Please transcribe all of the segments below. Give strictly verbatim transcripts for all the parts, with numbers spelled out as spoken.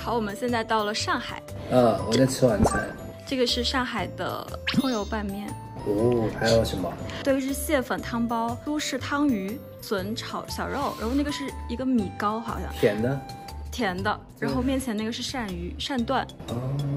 好，我们现在到了上海。 嗯，我在吃晚餐。 这个是上海的葱油拌面。 哦，还有什么？ 这个是蟹粉汤包，都是汤鱼、笋炒小肉，然后那个是一个米糕，好像甜的。 甜的，然后面前那个是鳝鱼、鳝段。 哦。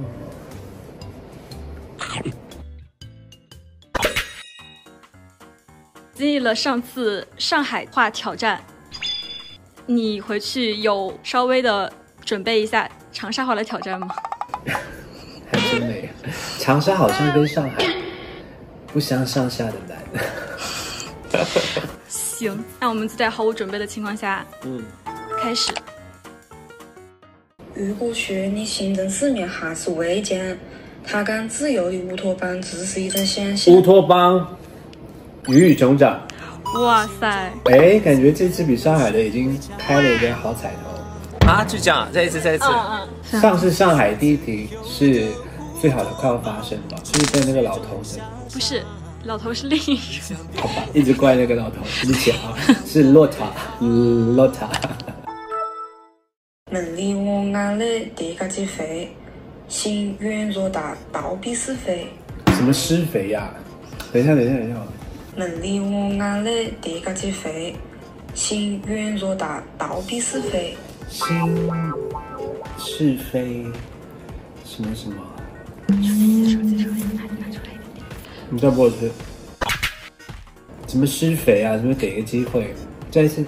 经历了上次上海话挑战，你回去有稍微的准备一下长沙话的挑战吗？ 还真没有，长沙好像跟上海不相上下的难。 行，那我们就在毫无准备的情况下， 嗯， 开始。 如果说你心中四面还是未见，他敢自由的乌托邦只是一种想象。 乌托邦，鱼与熊掌。 哇塞！ 哎，感觉这次比上海的已经开了一个好彩头。啊，就这样，再一次，再一次。 嗯嗯。上次上海第一题是最好的快要发生吧？就是被那个老头的。 不是，老头是另一个。 好吧，一直怪那个老头，对不起啊，是洛塔，洛塔。 梦里我眼泪叠个几飞，心远若大，倒比是非。 什么施肥呀？等一下，等一下，等一下。 梦里我眼泪叠个几飞，心远若大，倒比是非。 心是非，什么什么？ 手机手机拿拿出来一点点。 你再播一次。什么施肥啊？什么给个机会？再一次。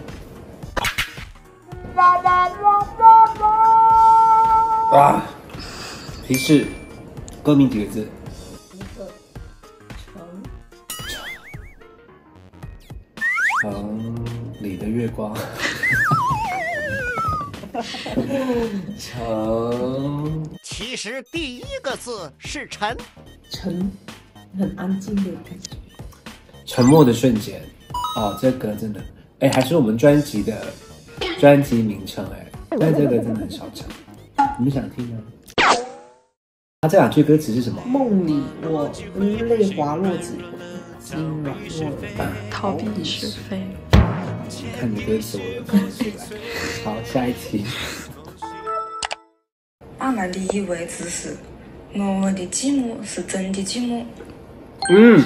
啊！提示，歌名几个字？ 一个城。城里的月光。城。 其实第一个字是沉。 沉，很安静的感觉。 沉默的瞬间。哦，这歌真的，哎，还是我们专辑的专辑名称哎，但这个真的很少唱。你们想听吗？他这两句歌词是什么？ 梦里我泪滑落几回，心软弱了， 逃避是非。 看你歌词，我有看出来。好，下一题。 慢慢地以为只是我的寂寞是真的寂寞。 嗯。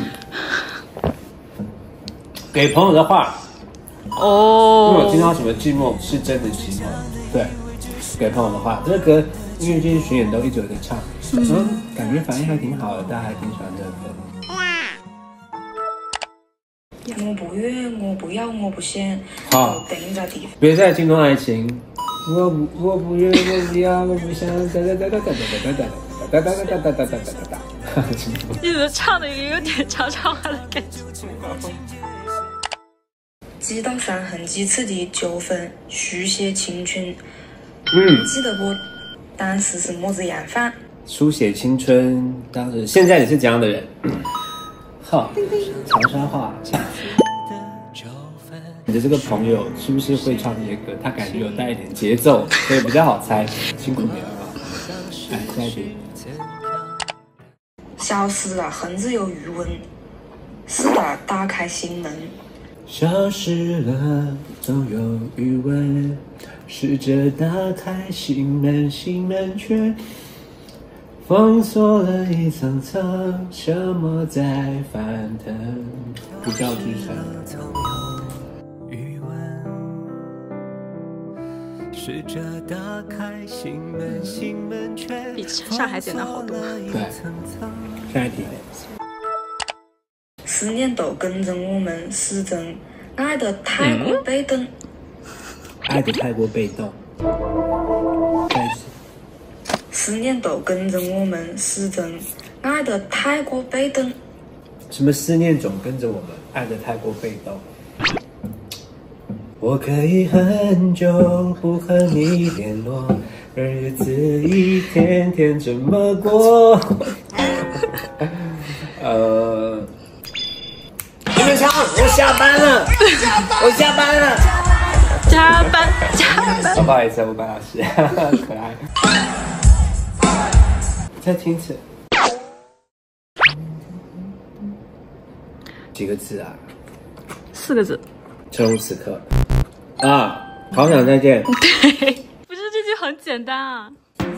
给朋友的话。 哦。 因为我听到什么寂寞是真的寂寞，对。给朋友的话，这个歌因为最近巡演都一直有在唱，嗯，嗯，感觉反应还挺好的，大家还挺喜欢这个歌。 我不愿，我不要，我不想。 好， 等在地方。 别再惊动爱情。我不，我不愿，我不要，我不想。哒哒哒哒哒哒哒哒哒哒哒哒哒哒哒哒哒。 一直唱的一个有点长长话的感觉。 几道伤痕，几次的纠纷，书写青春。 嗯， 记得不？当时是么子样法？ 书写青春，当时现在你是怎样的人？好，长沙话。你的这个朋友是不是会唱这些歌？他感觉有带一点节奏，所以比较好猜。辛苦你了吧？来，下一题。 消失了，恨只有余温；是的，打开心门。 消失了，总有余温。试着打开心门，心门却封锁了一层层，沉默在翻腾，不叫支撑。 试着打开心门，心门却比上海简单好多。 对，下一题。 思念都跟着我们，始终爱得太过被动。 爱得太过被动。再一次。 思念都跟着我们，始终爱得太过被动。 什么思念总跟着我们，爱得太过被动。我可以很久不和你联络，而日子一天天这么过。呃，李文强，我下班了，我下班了。 加班加班。 不好意思，我白老师，可爱。再听一次。几个字啊？ 四个字。 正如此刻。啊，好想再见。 对，不是这句很简单啊。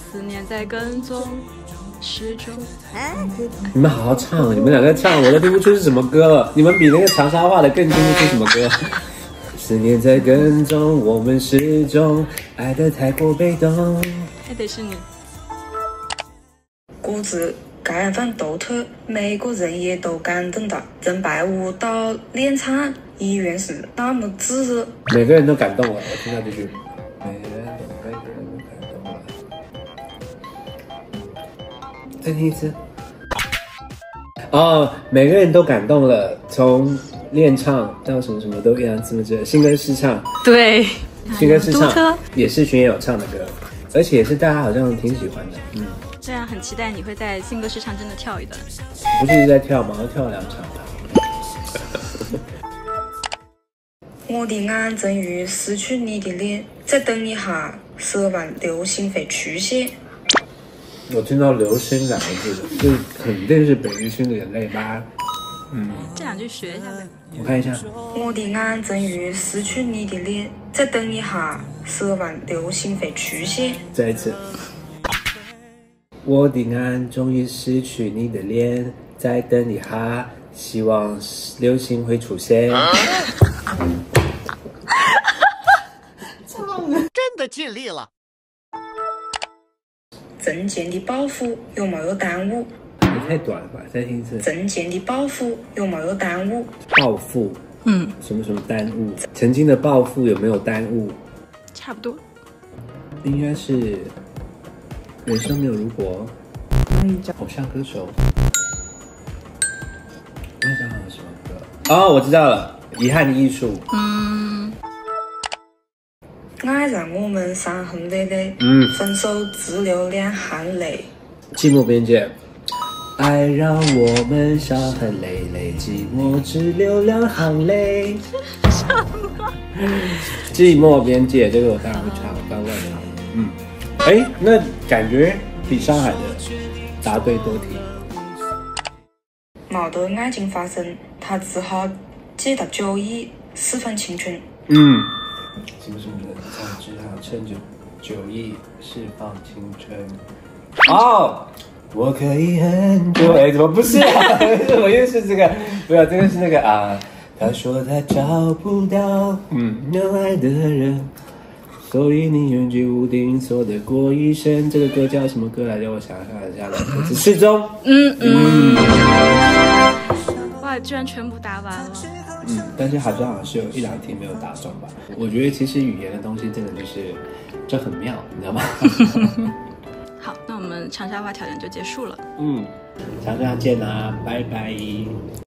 思念在跟踪，始终。 你们好好唱，你们两个唱我都听不出是什么歌了。你们比那个长沙话的更听不出什么歌。思念在跟踪，我们始终爱得太过被动。 还得是你。 歌词盖饭豆头，每个人也都感动到，正摆舞蹈练唱，依然是那么炙热。 每个人都感动了，我听到这句。每个人都每个人都感动了。再听一次。哦，每个人都感动了，从练唱到什么什么都一样，这么这新歌试唱， 对， 新歌试独特唱也是巡演有唱的歌，而且也是大家好像挺喜欢的。嗯， 这样很期待你会在新歌市场真的跳一段。 不是一直在跳吗？我跳了两场吧。 我的眼正欲失去你的脸，再等一下，奢望流星会出现。 我听到流星两个字的，这肯定是北极星的眼泪吧？嗯， 这两句学一下呗。 我看一下。 我的眼正欲失去你的脸，再等一下，奢望流星会出现。 再一次。我的眼终于失去你的脸，再等一下，希望流星会出现。 真的尽力了。 证件的保护有没有耽误？ 也太短了吧！再听一次。 证件的保护有没有耽误？ 报复， 嗯， 什么什么耽误？曾经的报复有没有耽误？ 差不多。 应该是人生没有如果。 嗯， 偶像歌手。那张好像什么歌？哦，我知道了，遗憾的艺术。 嗯， 爱让我们伤痕累累， 嗯， 分手只流两行泪。 寂寞边界。爱让我们伤痕累累，寂寞只流两行泪。寂寞边界，这个我当然会唱，我刚乱唱。嗯，哎，那感觉比上海的答对多题。 没得爱情发生，他只好借到酒意释放青春。 嗯，什么什么的，他只好趁着酒意释放青春。哦。我可以很久，哎，怎么不是啊？我又是这个，不要，这个是那个啊。他说他找不到嗯能爱的人，所以你永居无定锁的过一生。这个歌叫什么歌来着？我想想一下，两个字，失踪。 嗯嗯。哇，居然全部答完了。 嗯，但是好像好像是有一两题没有答中吧？我觉得其实语言的东西真的就是这很妙，你知道吗？ 好，那我们长沙话挑战就结束了。 嗯，长沙见啦，拜拜。